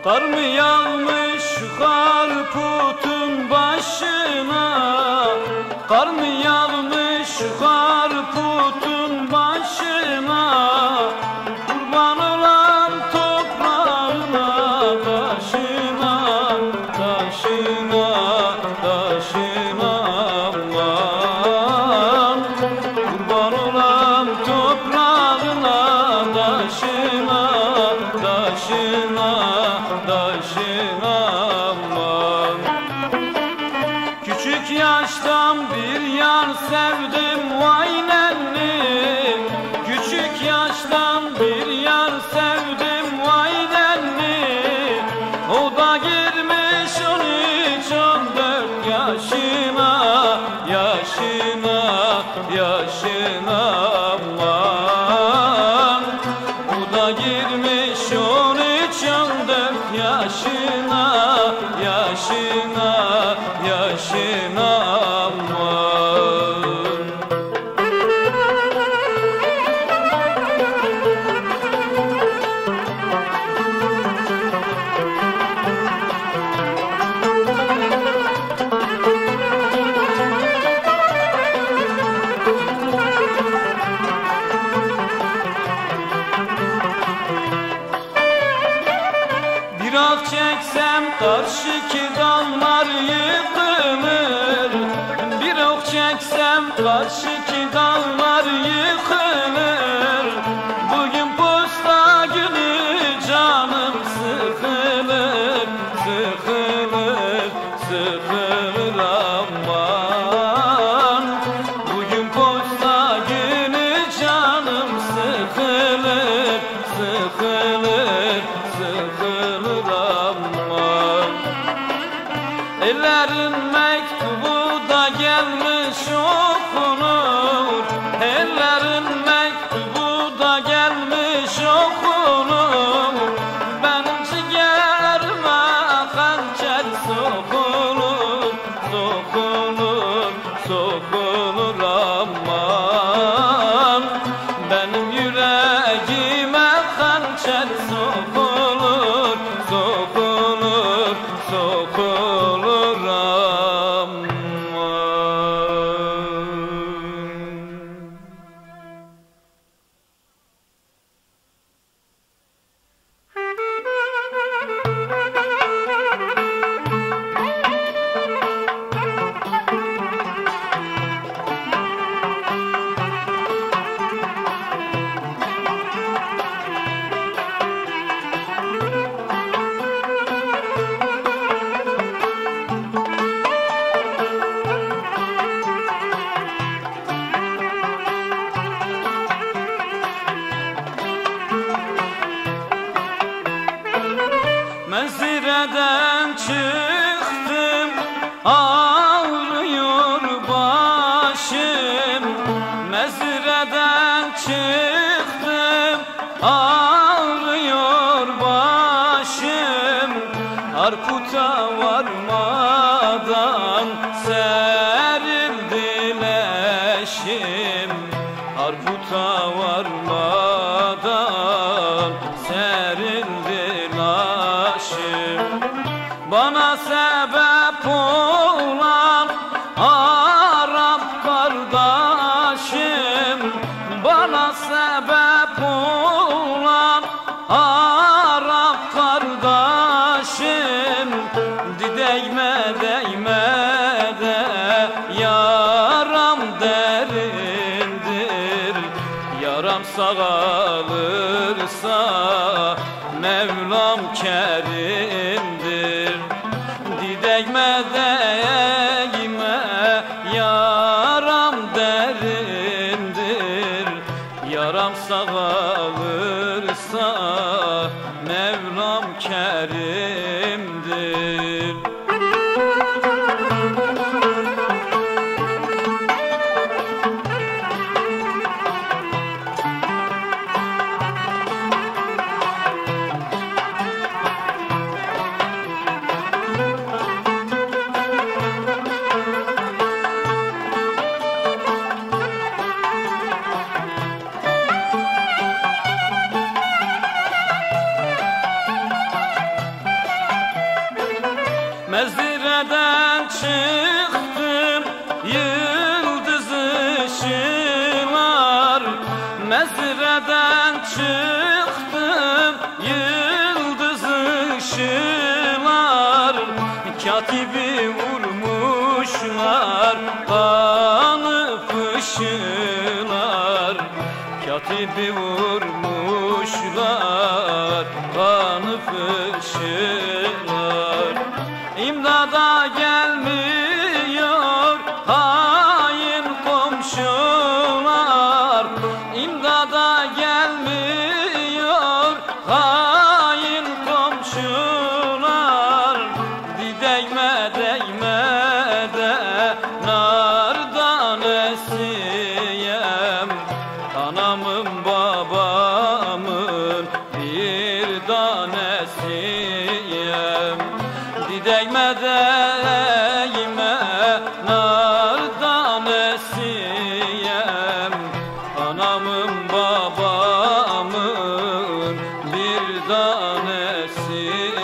Kar mı yağmış harputun başına? Kar mı yağmış harputun başına? Kurban olan toprağına, taşına, taşına, taşına aman. Kurban olan toprağına, taşına, taşına, taşına aman. Küçük yaştan bir yar sevdim vay nenni. Küçük yaştan bir yar sevdim vay nenni. O da girmiş 13-14 yaşına, yaşına, yaşına aman. O da girmiş 13-14 yaşına, yaşına, yaşına aman. Bir ah çeksem karşıki dağlar yıkılır. Bir ok çeksem karşıki dağlar yıkılır. Bugün posta günü canım sıkılır, sıkılır, sıkılır aman. Bugün posta günü canım sıkılır, sıkılır, sıkılır aman. Ellerin mektubu da gelmiş okunur. Ellerin mektubu da gelmiş okunur. Benim ciğerime hançer sokulur, sokulur, sokulur aman. Benim yüreğime hançer sokulur, sokulur, sokulur aman. Mezireden çıktım, ağrıyor başım. Mezireden çıktım, ağrıyor başım. Harputa varmadan serildi leşim. Harputa varmadan serildi laşım. Bana sebep olan Arap kardeşim, bana sebep olan Arap kardeşim. Değme değme de yaram derindir. Yaram sağalırsa Mevlam kerimdir. Değme değme yaram derindir. Yaram sağalırsa Mevlam kerimdir. çıktım yıldız ışılar, mezreden çıktım yıldız ışılar, katibi vurmuşlar kanı fışılar, katibi vurmuşlar kanı fışılar. İmdada gelmiyor hain komşular, İmdada gelmiyor hain komşular, değme değme de nardan esiyem, anamın babamın bir tanesiyem. Değme değme nardan esiyem, anamın babamın bir tanesiyem.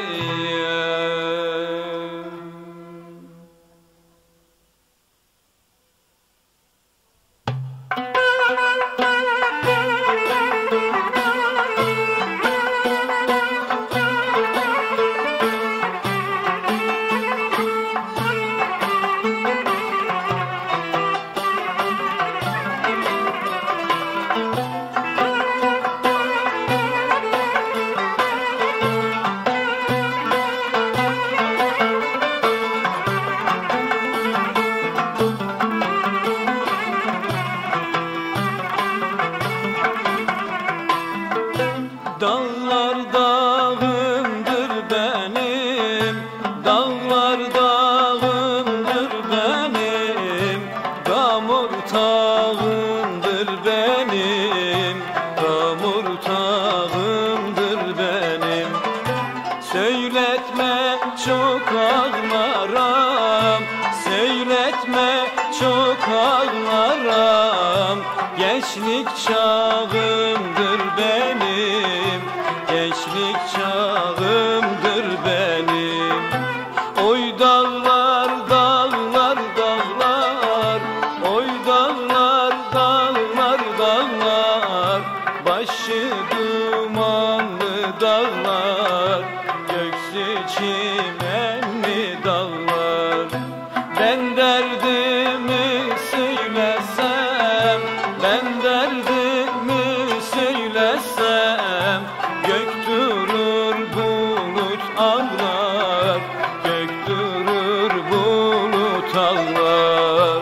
Dağlar dağımdır benim, dağlar dağımdır benim, damur tağımdır benim, damur tağımdır benim. Söyletme çok ağlaram, söyletme çok ağlaram, gençlik çağımdır benim, gençlik çağımdır benim. Oy dağlar dağlar dağlar, oy dağlar dağlar dağlar, başı dumanlı dağlar, göksü çimenli dağlar. Ben derdimi söylesem, ben derdimi söylesem, gök durur bulut ağlar, gök durur bulut ağlar.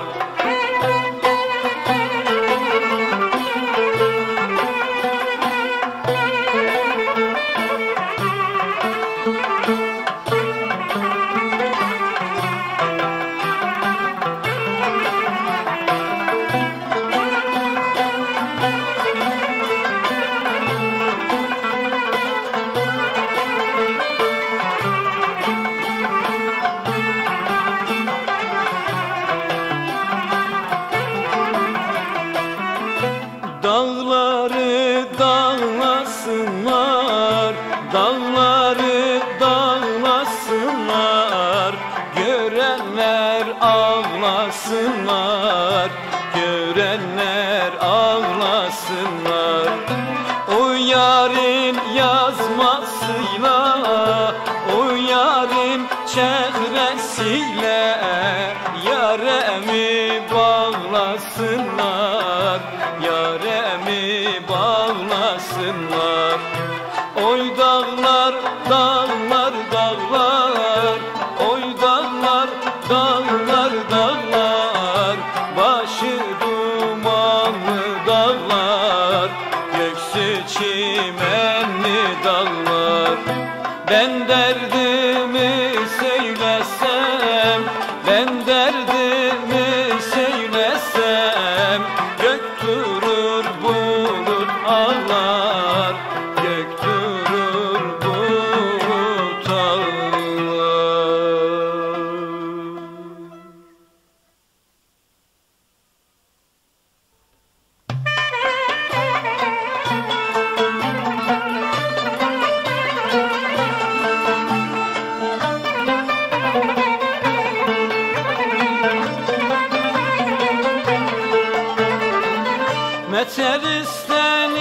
Dağları dağlasınlar, dağları dağlasınlar, görenler ağlasınlar, görenler ağlasınlar. O yarın yazmasıyla, o yarın çehresiyle, yaremi bağlasınlar, yaremi bağlasınlar. Oy dağlar dağlar dağlar, oy dağlar dağlar dağlar, başı dumanlı dağlar, göksü çimenli dağlar. Ben derdimi söylesem, ben derdimi söylesem, gök durur bulut ağlar, gök durur bulut ağlar.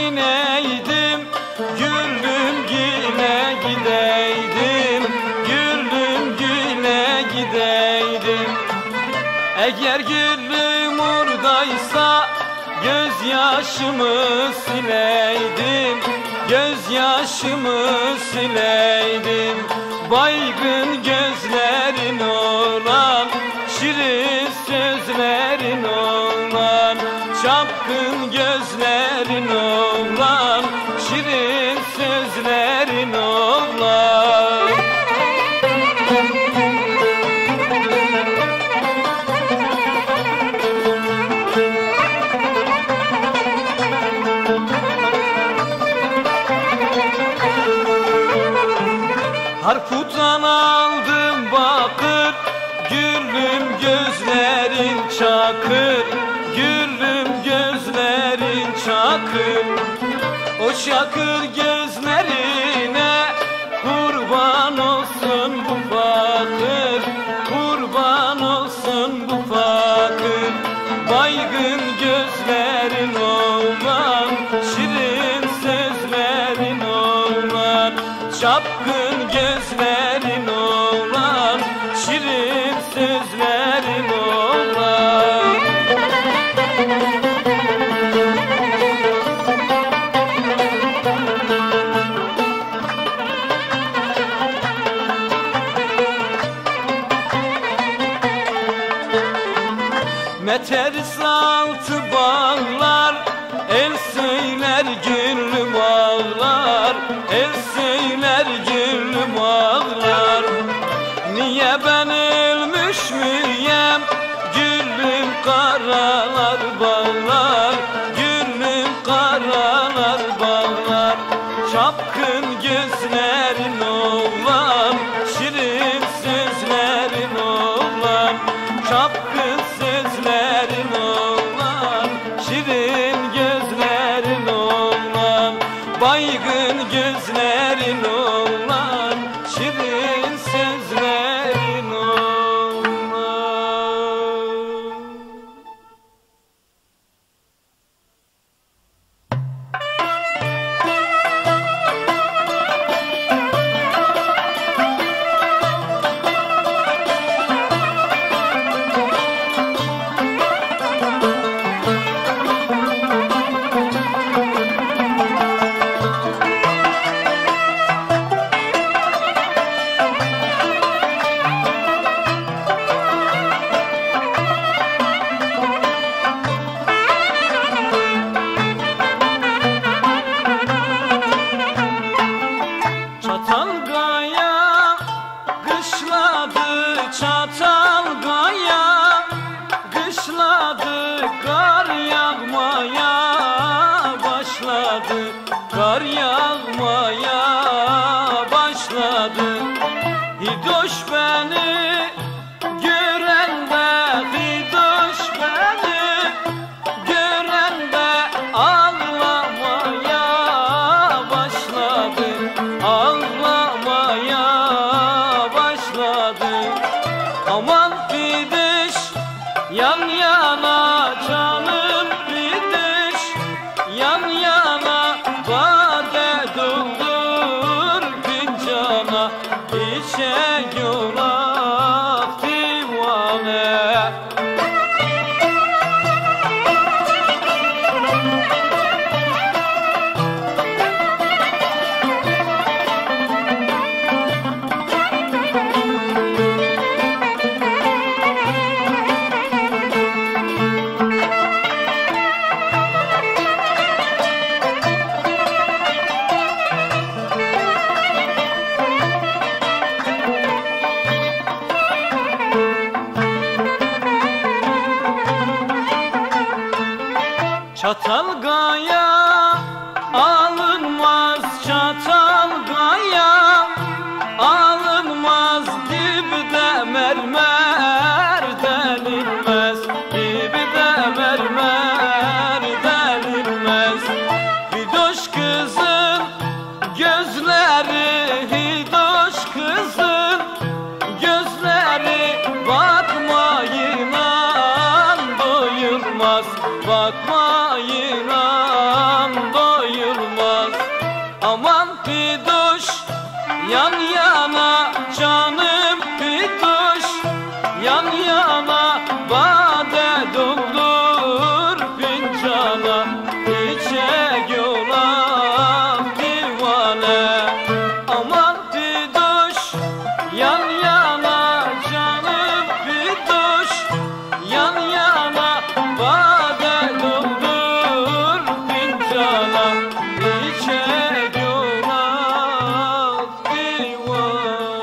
bineydim, gülüm güle gideydim, gülüm güle gideydim. Eğer gülüm oradaysa gözyaşımı sileydim, gözyaşımı sileydim. Baygın gözlerin olan, şirin sözlerin olan, çapkın gözlerin olan, şirin sözlerin olan. Harputtan aldım bakır, gülüm gözlerin çakır, gülüm gözlerin çakır. O çakır gözlerine kurban olsun bu fakir, kurban olsun bu fakir. Baygın gözlerin olan, şirin sözlerin olan, çapkın gözlerin olan, şirin sözlerin olan. Meteris altı bağlar, el söyler gülüm ağlar, el söyler gülüm ağlar. Niye ben ölmüş müyem, gülüm karalar bağlar, gülüm karalar bağlar. Çapkın gözlerin olan, şirin sözlerin olan, çapkın sözlerin olan, şirin gözlerin olan, baygın gözlerin olan, şirin sözlerin olan. yan yana canım bir duş, yan yana bade doldur fincana, içe yola divane. Aman bir duş, yan yana canım bir duş, yan yana bade doldur fincana, içe yola divane.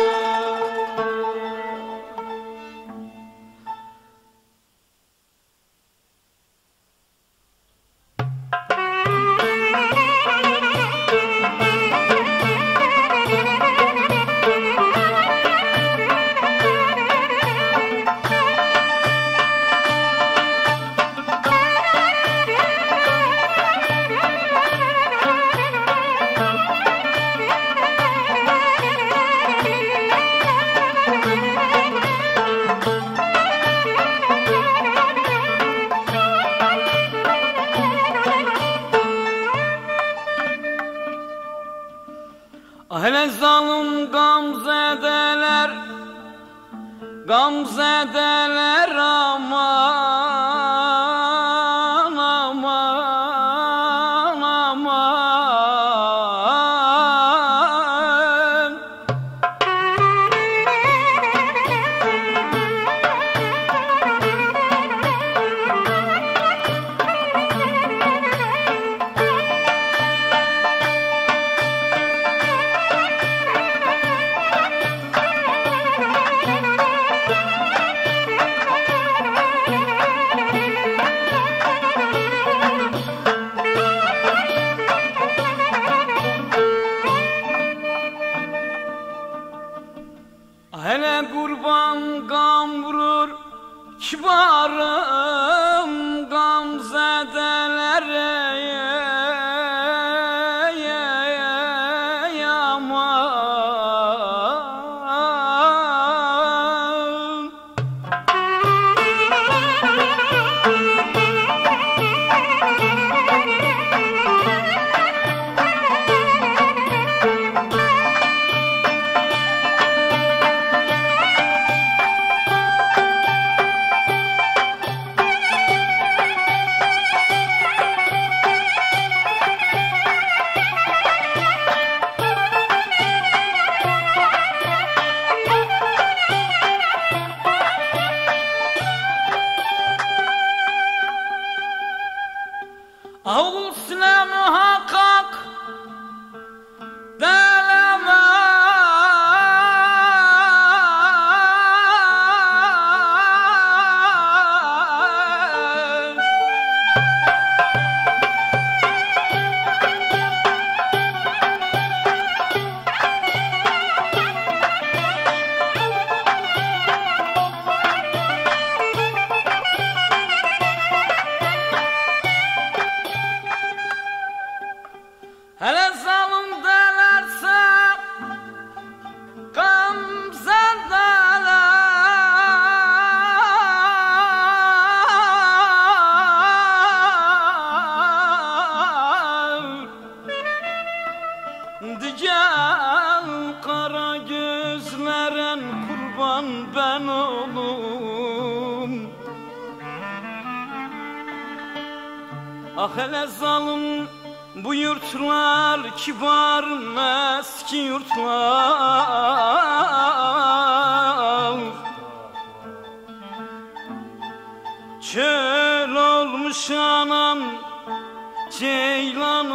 Hele zalim gamzedeler, gamzedeler aman aman aman. Hele kurban gam vurur kibarım gamzedelere aman. Ağusna muhakkak deleme, hele zalim delerse gamzedeler, diken kara gözlerin kurban ben olum. Ah hele zalim bu yurtlar kibar eski yurtlar, çöl olmuş anam ceylan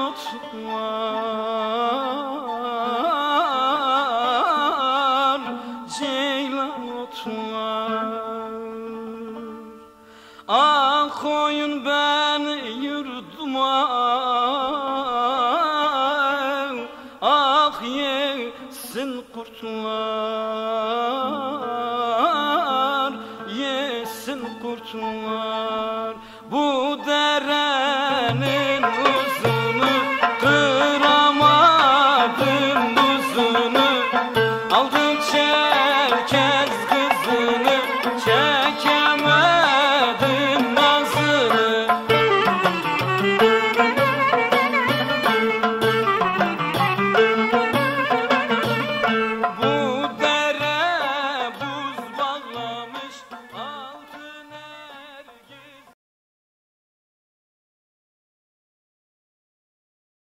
otlar, ceylan otlar. Ah koyun beni yurduma, ah yesin kurtlar, yesin kurtlar.